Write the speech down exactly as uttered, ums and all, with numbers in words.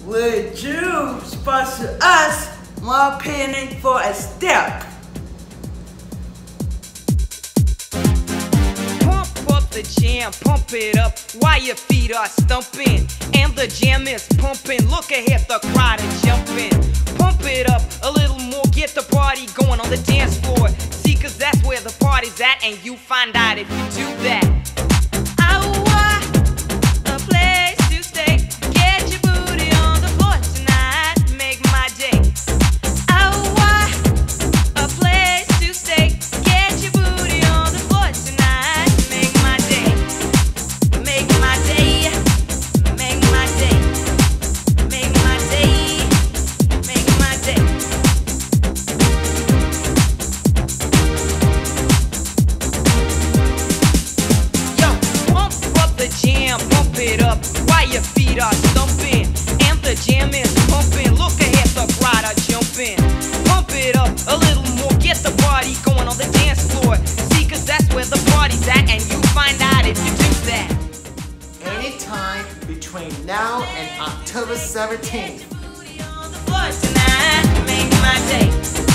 Would you sponsor us while paying for a step? Pump up the jam, pump it up while your feet are stumping. And the jam is pumping, look ahead, the crowd is jumping. Pump it up a little more, get the party going on the dance floor. See, cause that's where the party's at, and you find out if you do that. Pump it up while your feet are stumping. And the jam is pumping, look ahead, the crowd are jumping. Pump it up a little more, get the party going on the dance floor. See, cause that's where the party's at, and you find out if you do that. Anytime between now and October seventeenth. Tonight, make my day.